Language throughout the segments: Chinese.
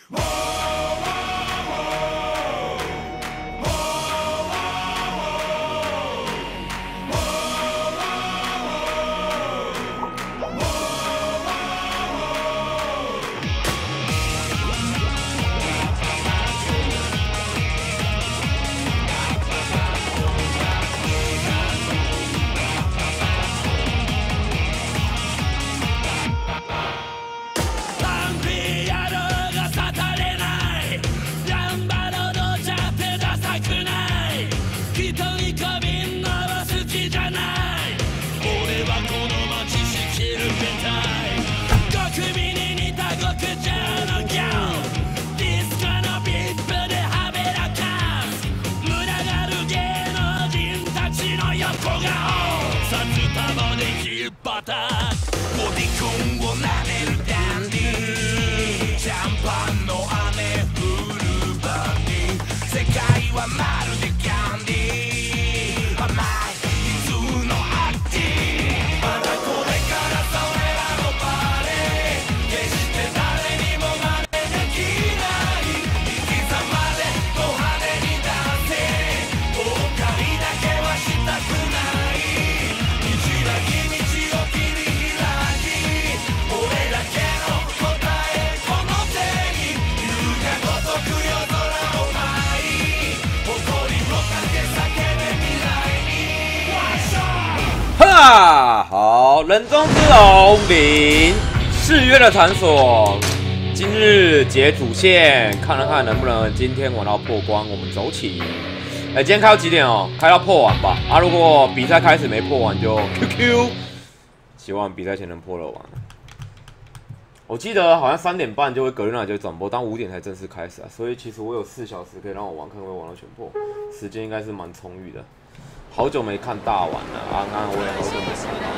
好，人中之龙0誓约的场所，今日解主线，看看能不能今天玩到破关。我们走起。今天开到几点哦？开到破完吧。如果比赛开始没破完就 QQ。希望比赛前能破了完。我记得好像3点半就会格瑞娜就转播，但5点才正式开始啊。所以其实我有4小时可以让我玩，看会玩到全破，时间应该是蛮充裕的。好久没看大碗了，安安我也好久没看到。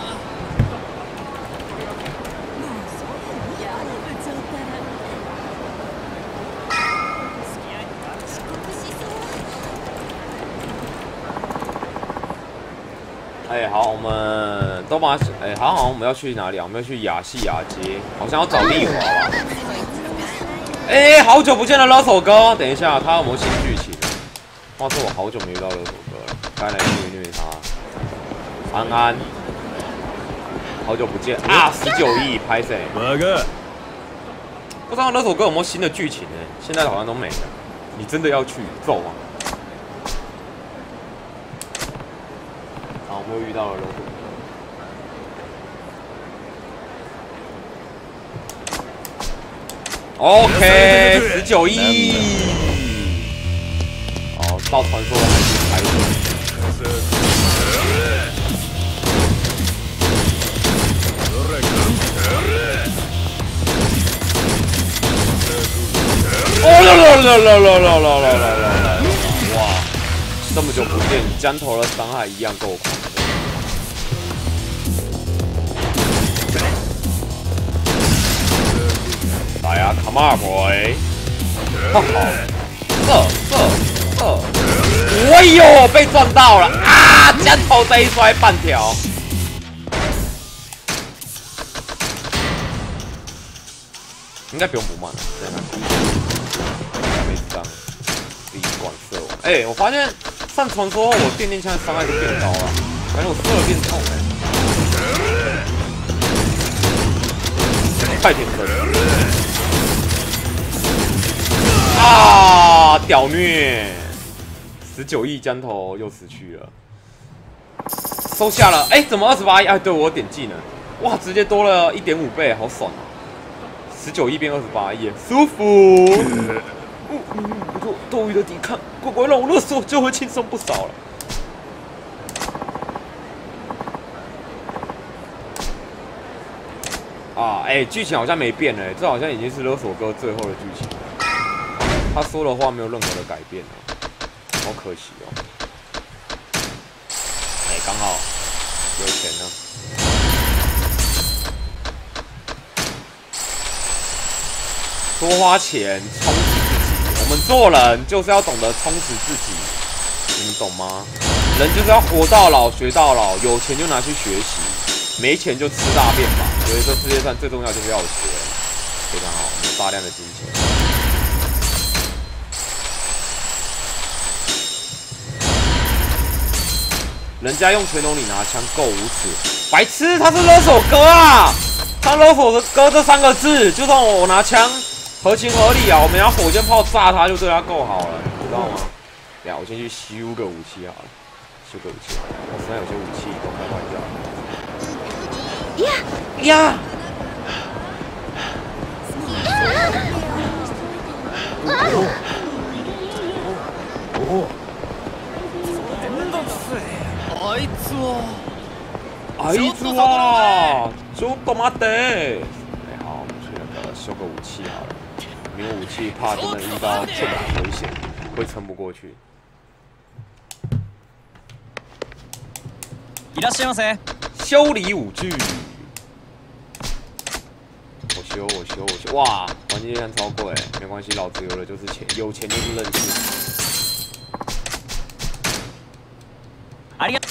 好，我们都把好，我们要去哪里啊？我们要去亚细亚街，好像要找丽华吧。好久不见的勒手哥，等一下，他有没有新剧情？话说我好久没遇到勒手哥了，该来虐他。安安，好久不见啊！19亿拍谁？不知道勒手哥有没有新的剧情呢？现在好像都没了。你真的要去揍吗？我们又遇到了勒手哥。OK， 19亿。到传说的还是开始。哇，这么久不见，江头的伤害一样够狂。来呀 ，Come on boy！ 哎呦，被撞到了啊！江头这一摔半条。应该不用补慢了，在哪？没伤，第一关射完。我发现上传说后，我电枪的伤害都变高了，感觉我射了变痛太天真啊！屌虐！19亿江头又死去了，收下了。怎么28亿？对我有点技能，哇，直接多了1.5倍，好爽啊！19亿变28亿，舒服。不过斗鱼的抵抗，乖乖让我勒索就会轻松不少了。剧情好像没变这好像已经是勒索哥最后的剧情。他说的话没有任何的改变好可惜哦。刚好有钱呢。多花钱充实自己，我们做人就是要懂得充实自己，你们懂吗？人就是要活到老学到老，有钱就拿去学习，没钱就吃大便吧。所以这世界上最重要就是要学，非常好，我们大量的金钱。 人家用拳头你拿枪够无耻，白痴！他是勒索哥啊！他勒索哥这3个字，就算我拿枪，合情合理啊！我们拿火箭炮炸他，就对他够好了，你知道吗？呀，我先去修个武器好了，修个武器。我身上有些武器都快坏掉了。呀！あいつはちょっと待って好，我们去那个修个武器好了，没有武器怕真的遇到这么危险，会撑不过去。 いらっしゃいませ。 修理武具，我修，哇，玩具量超贵，没关系，老子有的就是钱，有钱就是任性。 ありが。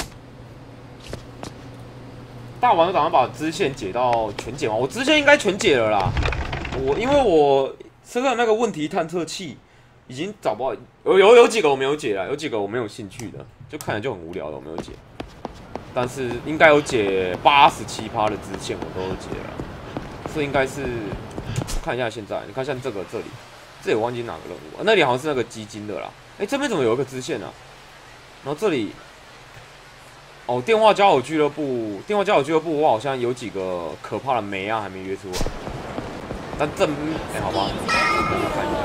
大王就打算把支线解到全解完，我支线应该全解了啦。因为我身上那个问题探测器已经找不到，有几个我没有解了，有几个我没有兴趣的，就看起来就很无聊的，我没有解。但是应该有解87%的支线，我都有解了，所以应该是看一下现在，你看像这里，这里我忘记哪个任务，那里好像是那个基金的啦。这边怎么有一个支线啊？然后这里。哦，电话交友俱乐部，我好像有几个可怕的梅啊还没约出来，但好吧，看一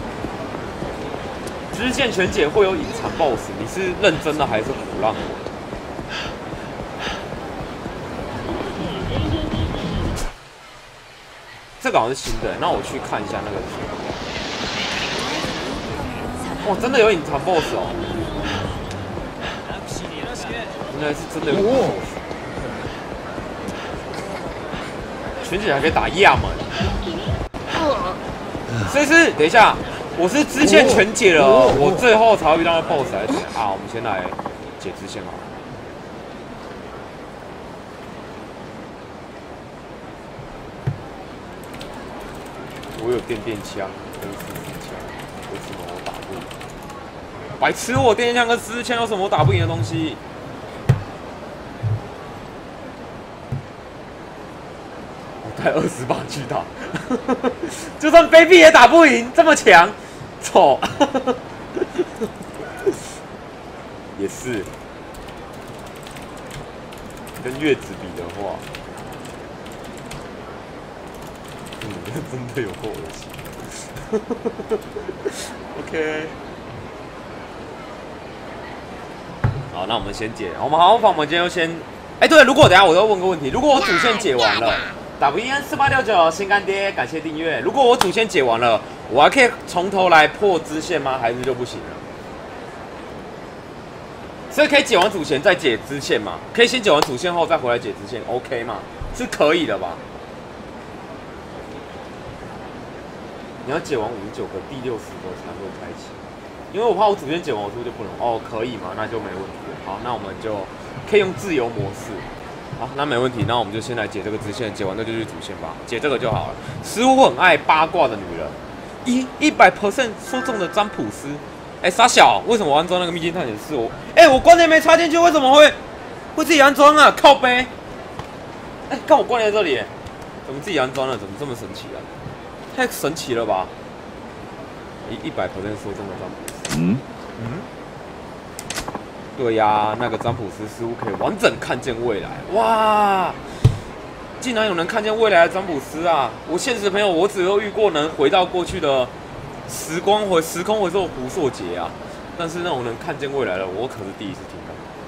下，支线全解会有隐藏 BOSS， 你是认真的还是唬烂我的？这个好像是新的，那我去看一下那个。哇，真的有隐藏 BOSS 哦！原来是真的有 BOSS， 全解还可以打亚门。所以是等一下，我是支线全解了，我最后才会遇到那 BOSS 还是怎样啊？我们先来解支线好了。我有电枪跟44枪，为什么我打不赢？白痴！我电枪跟44枪有什么我打不赢的东西？带20把去打，就算卑鄙也打不赢，这么强，丑，也是。跟月子比的话，真的有够恶心。OK， 好，那我们先解，我们好好放，我们今天就先，对，如果等一下我要问个问题，如果我主线解完了。WEN4869新干爹，感谢订阅。如果我主线解完了，我还可以从头来破支线吗？还是就不行了？所以可以解完主线再解支线吗？可以先解完主线后再回来解支线 ，OK 吗？是可以的吧？你要解完59个第60个才会开启，因为我怕我主线解完我是不是就不能？哦，可以吗？那就没问题了。好，那我们就可以用自由模式。好，那没问题，那我们就先来解这个支线，解完那就去主线吧，解这个就好了。似乎很爱八卦的女人，100% 说中的占卜师。傻小，为什么我安装那个秘境探险是我？我关联没插进去，为什么会自己安装啊？靠背。看我关联在这里，怎么自己安装了？怎么这么神奇啊？太神奇了吧！100% 说中的占卜师。对呀，那个占卜师似乎可以完整看见未来。哇，竟然有能看见未来的占卜师啊！我现实的朋友，我只有遇过能回到过去的时空回溯胡硕杰啊，但是那种能看见未来的，我可是第一次听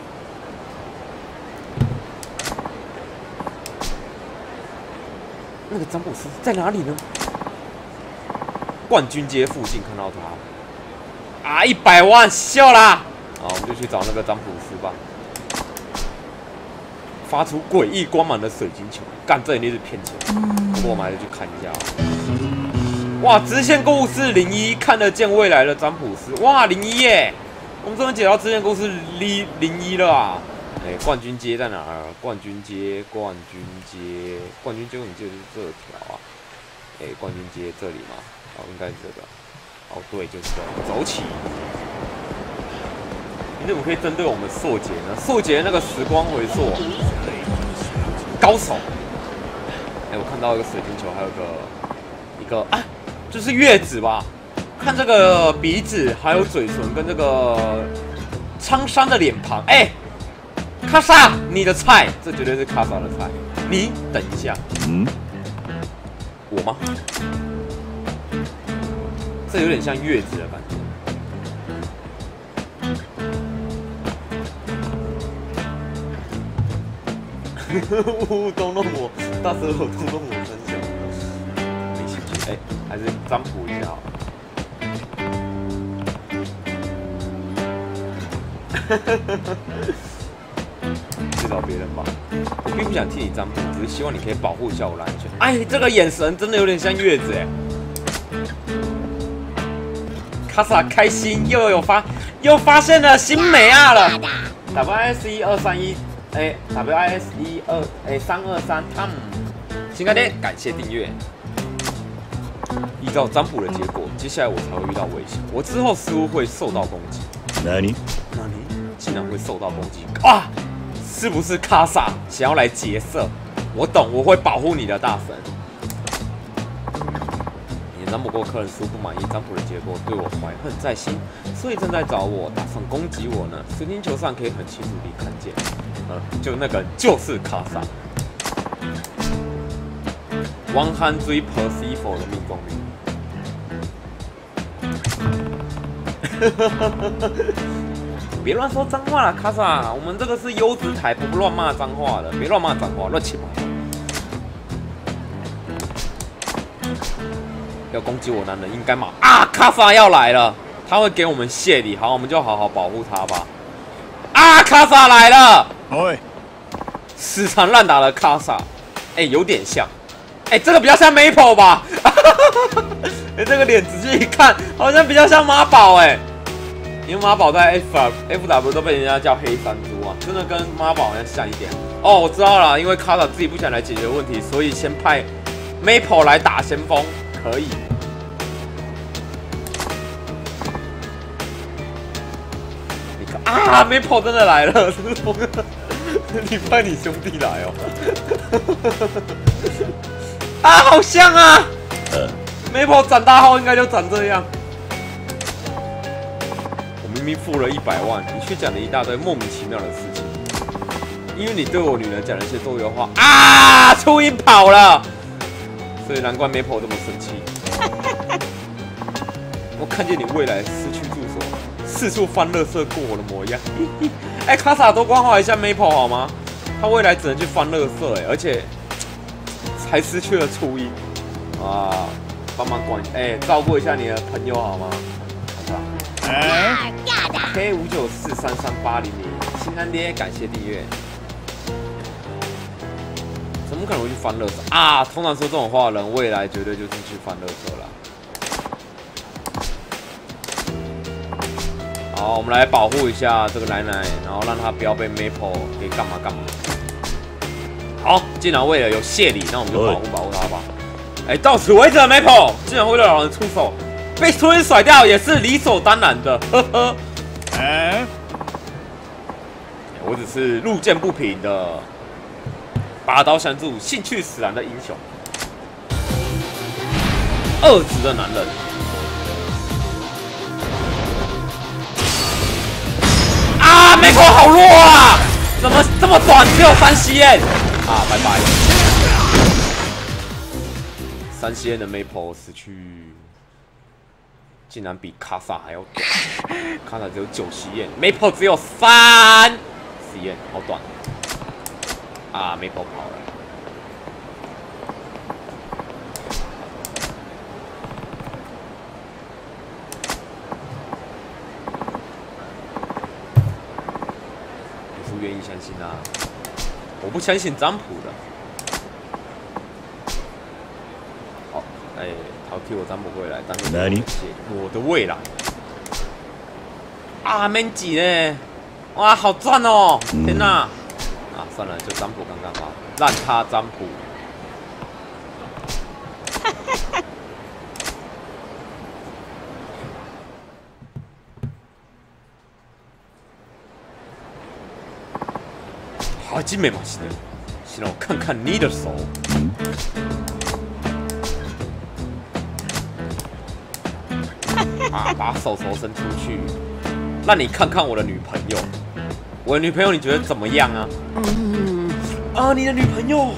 到。那个占卜师在哪里呢？冠军街附近看到他。100万，笑啦！好，我们就去找那个占卜师吧。发出诡异光芒的水晶球，干，这一定是骗钱。不过我们还是去看一下。哇，支线故事01，看得见未来的占卜师。哇，01耶！我们终于解到支线故事01了啊！冠军街在哪儿？冠军街，我记得就是这条啊。冠军街这里吗？应该是这个。对，就是这个。走起。 你怎么可以针对我们硕杰呢？硕杰那个时光回溯高手。我看到一个水晶球，还有一个啊，就是月子吧？看这个鼻子，还有嘴唇跟这个沧桑的脸庞，卡萨，你的菜，这绝对是卡萨的菜。你等一下，我吗？这有点像月子的感觉。东弄我，大舌头东弄我真香。没兴趣，还是占卜一下好了。去找别人吧，我并不想替你占卜，只是希望你可以保护一下我的安全。这个眼神真的有点像月子卡萨开心又发现了新美亚了。WIS1231。WIS323 Tom， 新干爹，感谢订阅。依照占卜的结果，接下来我才会遇到危险，我之后似乎会受到攻击。那你竟然会受到攻击啊！是不是卡萨想要来劫色？我懂，我会保护你的，大神。你占卜过客人似乎不满意占卜的结果，对我怀恨在心，所以正在找我，打算攻击我呢。水晶球上可以很清楚地看见。就那个就是卡萨，100% Percival 的命中率。别乱说脏话了，卡萨，我们这个是优质台，不乱骂脏话的，别乱骂脏话，乱七八糟。要攻击我男人应该骂啊！卡萨要来了，他会给我们谢礼，好，我们就好好保护他吧。啊！卡萨来了！死缠烂打的卡萨，有点像，这个比较像 Maple 吧？这个脸仔细一看，好像比较像妈宝因为妈宝在 FW 都被人家叫黑山猪啊，真的跟妈宝好像像一点。哦，我知道了，因为卡萨自己不想来解决问题，所以先派 Maple 来打先锋，可以。Maple 真的来了，你派你兄弟来哦！好像啊！Maple 长大后应该就长这样。我明明付了100万，你却讲了一大堆莫名其妙的事情。因为你对我女人讲了一些多余的话初音跑了，所以难怪 Maple 这么生气。我看见你未来失去住所。四处翻垃圾过我的模样，卡萨多关怀一下 Maple 好吗？他未来只能去翻垃圾而且还失去了初音帮忙管照顾一下你的朋友好吗？K5943380，新干爹感谢订阅。怎么可能会去翻垃圾通常说这种话的人，未来绝对就是去翻垃圾了。好，我们来保护一下这个奶奶，然后让她不要被 Maple 给干嘛干嘛。好，既然为了有谢礼，那我们就保护她吧。到此为止 ，Maple 既然为了老人出手，被初音甩掉也是理所当然的。呵呵。我只是路见不平的拔刀相助、兴趣使然的英雄，恶质的男人。Maple 好弱啊！怎么这么短，只有3CN？拜拜。3CN的 Maple 死去，竟然比卡萨还要短。卡萨只有9CN，Maple 只有3CN，好短。Maple 跑了。愿意相信我不相信占卜的。好，他替我占卜回来，但是我的未来免挤呢，哇，好赚哦！天哪！算了，就占卜看看吧，让他占卜。 啊，金美嘛，是的，先让我看看你的手。啊，把手伸出去，让你看看我的女朋友。我的女朋友你觉得怎么样啊？你的女朋友，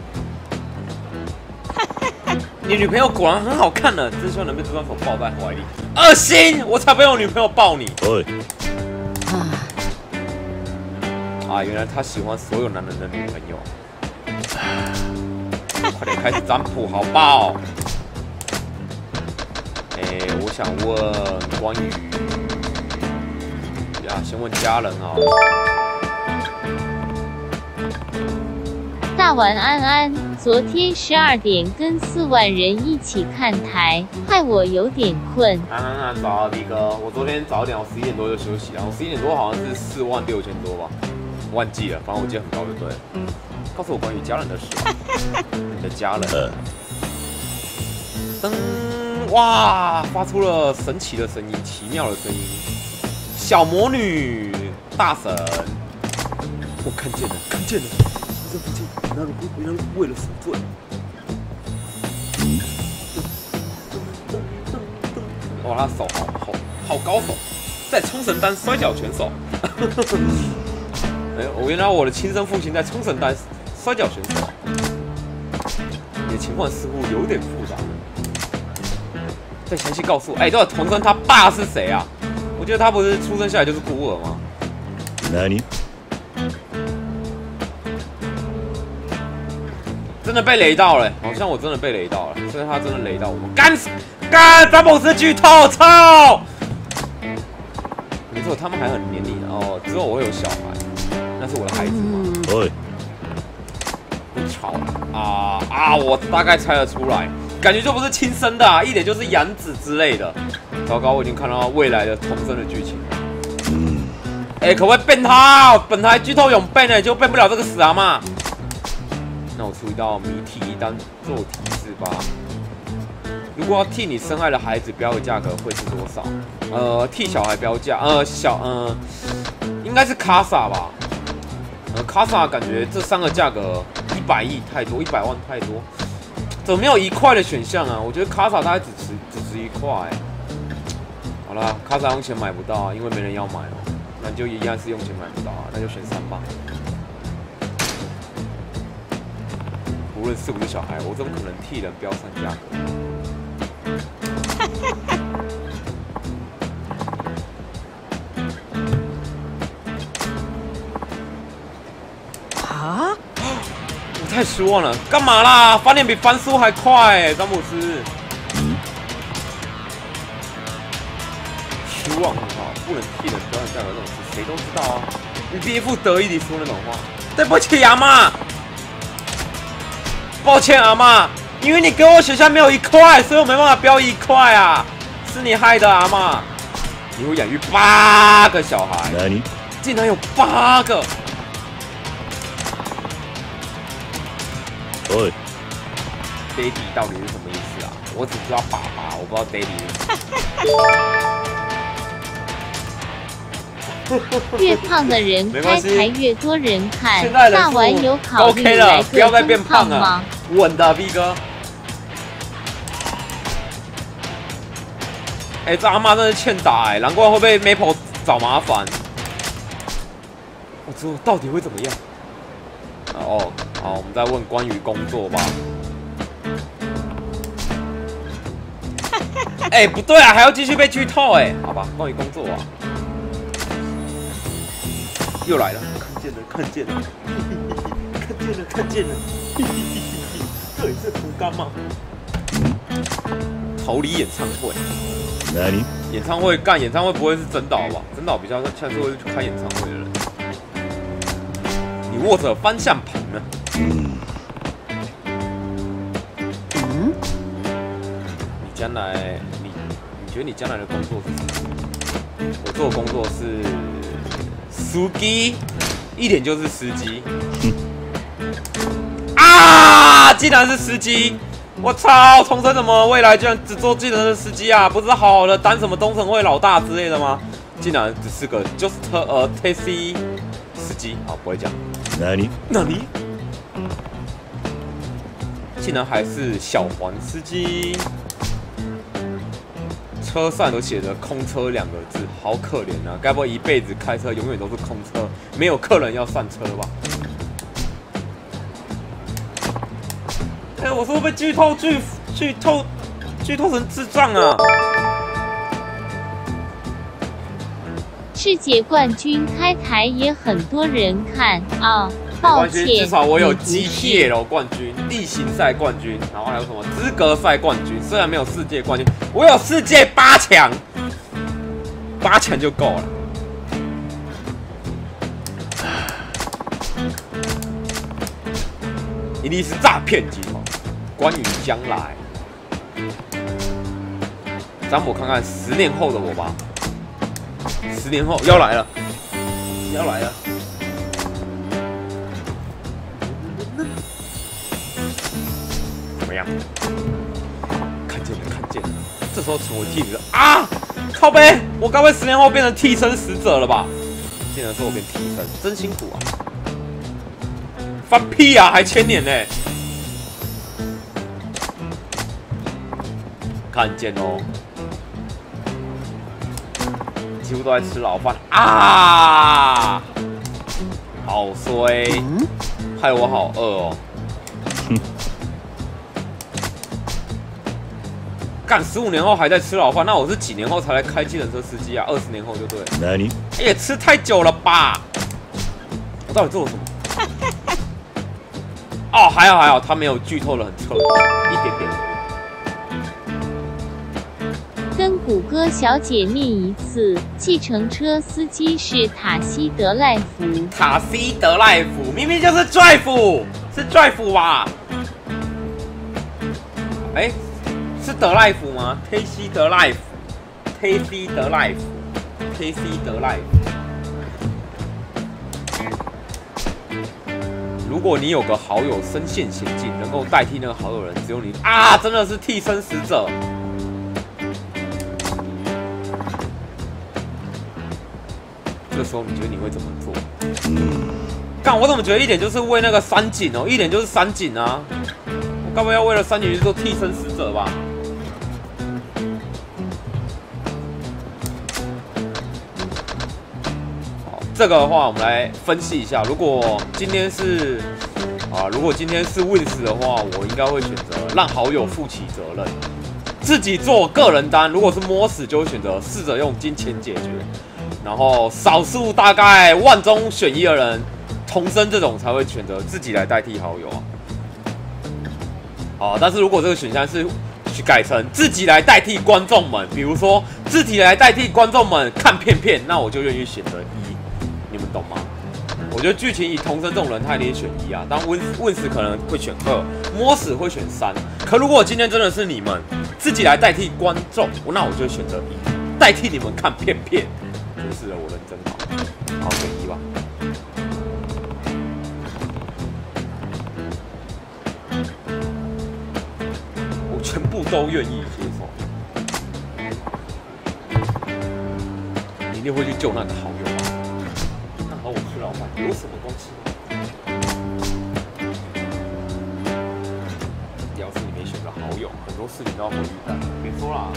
你女朋友果然很好看呢，真希望能被这双手抱在怀里。恶心！我才不要我女朋友抱你。原来他喜欢所有男人的女朋友。快点开始占卜好不好？我想问关于先问家人啊。 大晚安安，昨天12点跟4万人一起看台，害我有点困。 安早啊，B 哥，我昨天早一点，我11点多就休息了。我11点多好像是4万6千多吧，忘记了，反正我记得很高就对了。告诉我关于家人的事吧，你的家人。噔，哇，发出了神奇的声音，奇妙的声音。小魔女，大神，我看见了，看见了。这附近原来为了赎罪。哇，他手好高手，在冲绳当摔跤选手。原来我的亲生父亲在冲绳当摔跤选手。你的情况似乎有点复杂。再详细告诉我，对了，童生他爸是谁啊？我觉得他不是出生下来就是孤儿吗？ 何？ 真的被雷到了，好像我真的被雷到了，所以他真的雷到我们。干，詹姆斯剧透，操！没错，他们还很黏你哦。之后我会有小孩，那是我的孩子吗？不吵啊！我大概猜得出来，感觉就不是亲生的一点就是养子之类的。糟糕，我已经看到未来的童生的剧情了。可不可以变他？本台剧透永变呢，就变不了这个死阿嬷。那我出一道谜题当做提示吧。如果要替你深爱的孩子标的价格会是多少？替小孩标价，应该是卡萨吧。卡萨感觉这3个价格100亿太多，100万太多，怎么没有1块的选项啊？我觉得卡萨它只值1块。好啦，卡萨用钱买不到啊，因为没人要买哦。那就一样是用钱买不到啊，那就选3吧。无论是不是小孩，我怎么可能替人标上价格？我太失望了，干嘛啦？翻脸比翻书还快詹姆斯。失望很好，不能替人标上价格这种事，谁都知道啊。你第一副得意地说那种话，对不起阿嬷。抱歉，阿嬷，因为你给我学校没有1块，所以我没办法标1块啊，是你害的，阿嬷。你会养育8个小孩，竟然有8个。Daddy 到底是什么意思啊？我只知道爸爸，我不知道 Daddy 是什么。 越胖的人开台越多人看。 现在大丸有考虑 OK 了，不要再变胖了了，稳的 B 哥。这阿嬷真是欠打难怪会被 Maple 找麻烦。我之后到底会怎么样？好，我们再问关于工作吧。不对啊，还要继续被剧透好吧，关于工作啊。又来了，看见了，看见了，这里是福冈吗？逃离演唱会。演唱会演唱会不会是真岛吧？真岛比较像是会去开演唱会的人。你握着方向盘呢？你将来，你觉得你将来的工作是什么？我做的工作是司机，一点就是司机。竟然是司机！我操，童生怎么未来居然只做技能的司机啊？不是好好的当什么东城会老大之类的吗？竟然只是个 just a taxi 司机，好不会讲。 哪里？ 竟然还是小黄司机，车上都写着“空车”2个字，好可怜啊！该不会一辈子开车永远都是空车，没有客人要上车吧？哎，我是不是被剧透成智障啊？ 世界冠军开台也很多人看啊。抱歉， 至少我有 GPL 冠军、例行赛冠军，然后还有什么资格赛冠军。虽然没有世界冠军，我有世界8强，8强就够了。一定是诈骗集团。关于将来，让我看看10年后的我吧。10年后要来了，怎么样？看见了。这时候成为替补了啊！靠北，我该不会10年后变成替身使者了吧？竟然说我变替身，真辛苦啊！翻屁啊，还1000年呢！看见哦，几乎都在吃老饭啊！好衰，害我好饿哦。干15年后还在吃老饭，那我是几年后才来开计程车司机啊？20年后就对了。 哪里？ 也吃太久了吧？我到底做了什么？哦，还好，他没有剧透的很彻底，一点点。 跟谷歌小姐念一次，计程车司机是塔西德赖夫。 塔西德赖夫明明就是 drive， 是 drive 吧？哎，是德赖夫吗？忒西德赖夫，忒西德赖夫，忒西德赖夫。如果你有个好友身陷险境，能够代替那个好友人，只有你啊！真的是替身使者。这时候你觉得你会怎么做？干，我怎么觉得一点就是为那个三井哦，一点就是三井啊！我该不会要为了三井去做替身使者吧？好，这个的话我们来分析一下。如果今天是Wins 的话，我应该会选择让好友负起责任，自己做个人单。如果是摸死，就会选择试着用金钱解决。然后少数大概万中选一的人，童生这种才会选择自己来代替好友啊。好，但是如果这个选项是去改成自己来代替观众们，比如说自己来代替观众们看片，那我就愿意选择1，你们懂吗？我觉得剧情以童生这种人，他一定选1啊。但Wins 可能会选2，摸死会选3。可如果今天真的是你们自己来代替观众，那我就选择1，代替你们看片。是的，我人真好，好选1吧。我全部都愿意接受。你一定会去救那个好友吧？那和我是老板有什么关系？要是你没选择好友，很多事情都要回预单。别说啦，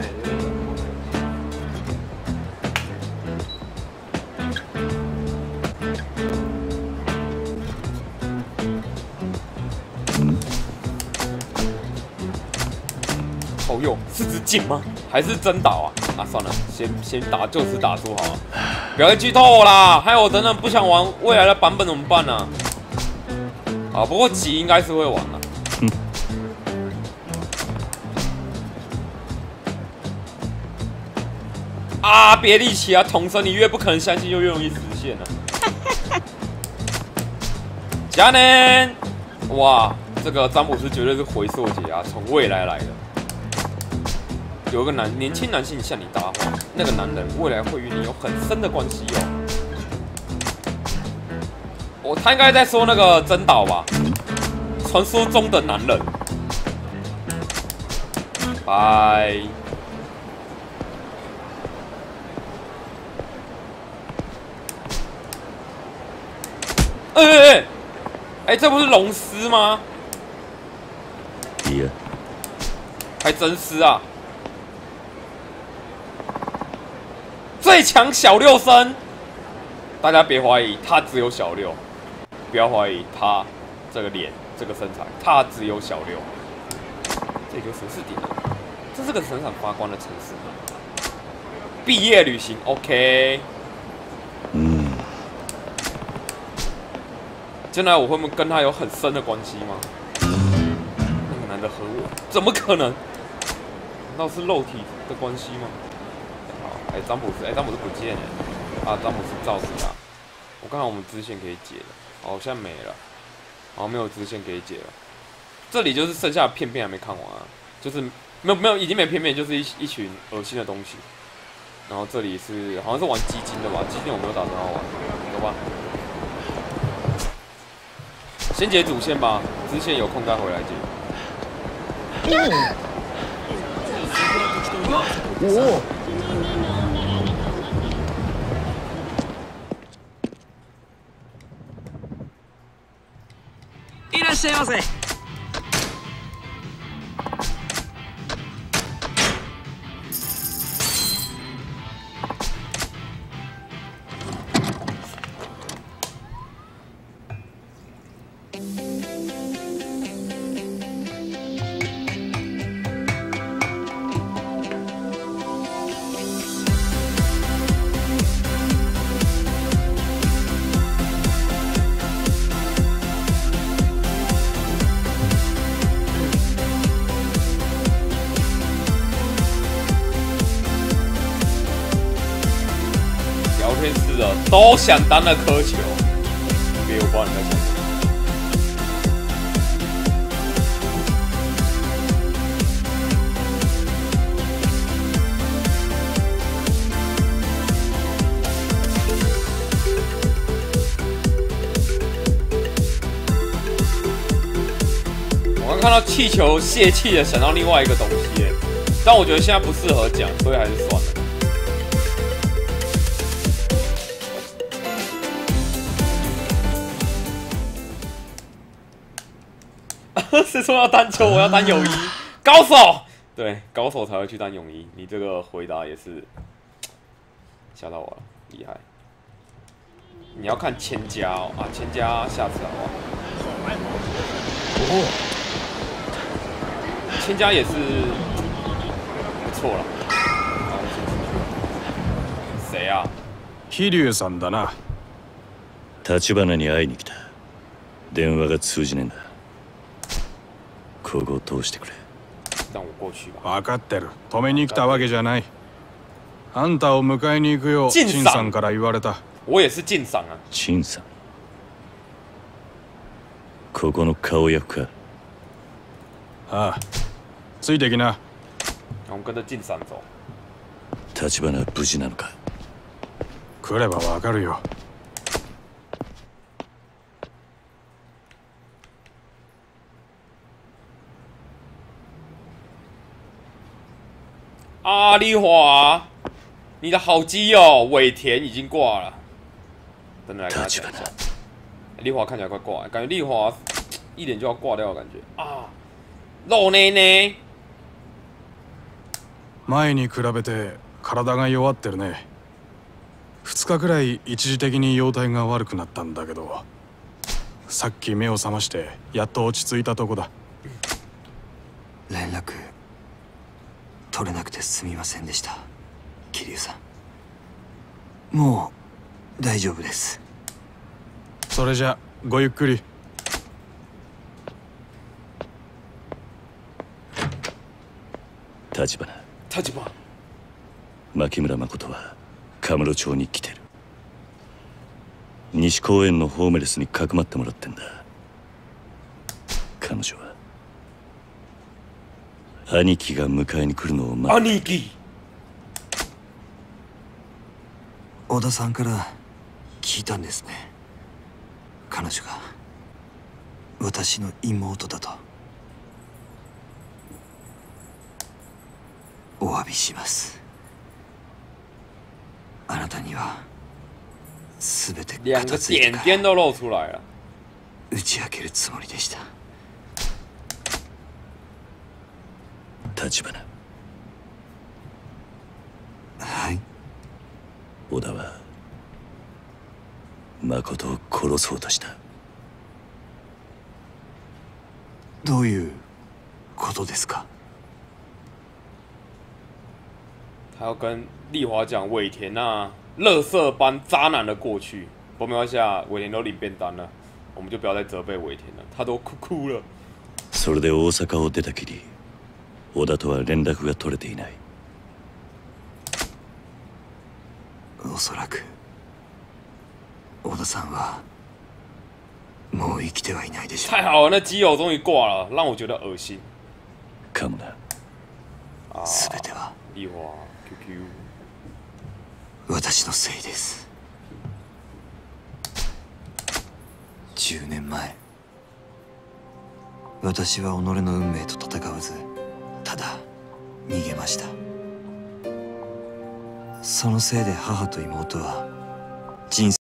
好友是指井吗？还是真岛啊？算了，先打就此打住好了，不要再剧透我啦！还有我等等不想玩未来的版本怎么办呢？啊，不过吉应该是会玩啦。啊，别力奇啊，童生，你越不可能相信，就越容易实现了。嘉年，哇，这个詹姆斯绝对是回溯姐啊，从未来来的。有一个年轻男性向你搭话，那个男人未来会与你有很深的关系哦。他应该在说那个真岛吧？传说中的男人。拜。 这不是龙狮吗？ いや， 还真是啊！最强小六生，大家别怀疑，他只有小六，不要怀疑他这个脸、这个身材，他只有小六。这个城市点，这是个闪闪发光的城市。毕业旅行 ，OK。将来我会不会跟他有很深的关系吗？那个男的和我怎么可能？难道是肉体的关系吗？好，詹姆斯，詹姆斯不见了啊！詹姆斯照死啊！我看看我们支线可以解了，好像没了，好没有支线可以解了。这里就是剩下的片片还没看完啊，就是没有已经没片片，就是一群恶心的东西。然后这里是好像是玩基金的吧？基金我没有打算要玩，走吧。先解主线吧，支线有空再回来解。 いらっしゃいませ。 都想当那颗球，别我不知道你在想什么。我刚看到气球泄气的，想到另外一个东西耶，但我觉得现在不适合讲，所以还是算了。是说要单球，我要单泳衣，高手，对，高手才会去当泳衣。你这个回答也是吓到我了，厉害。你要看千家哦，啊，千家下次好不好？哦，千家也是不错了。谁啊？ 桐生さんだな。 立花に会いに来た。電話が通じねえんだ。ここを通してくれ。 让我过去吧。 分かってる。止めに来たわけじゃない。あんたを迎えに行くよう陳さんから言われた。 我也是晋さん啊。 陳さん。ここの顔役か。 ああ。ついてきな。 我们跟着晋さん走。 立花は無事なのか。 来ればわかるよ。 阿丽华，你的好基友尾田已经挂了，等等来跟他讲一下。丽华看起来快挂了，感觉丽华一脸就要挂掉的感觉啊！肉内内。 前に比べて体が弱ってるね。2日くらい一時的に容体が悪くなったんだけど、さっき目を覚ましてやっと落ち着いたとこだ。 連絡取れなくてすみませんでした、桐生さん。もう大丈夫です。 それじゃごゆっくり。 立花。牧村誠はカムロ町に来てる。西公園のホームレスにかくまってもらってんだ。彼女は兄貴が迎えに来るのを待って。 兄貴。 小田さんから聞いたんですね。彼女が私の妹だと。お詫びします。あなたには全て两个片付いてから点点都露出来了。 打ち明けるつもりでした。 立花、 はい。 織田は誠を殺そうとした。 どういうことですか？ 他要跟丽华讲尾田那垃圾般渣男的过去。不过没关系啊，尾田都领便当了，我们就不要再责备尾田了，他都哭了。 それで大阪を出たきり、織田とは連絡が取れていない。 おそらく小田さんはもう生きてはいないでしょう。 太好了，那基友终于挂了，让我觉得恶心。 かもな。 全ては丽华 QQ。 私のせいです。10年前、私は己の運命と戦わず、ただ逃げました。そのせいで母と妹は人生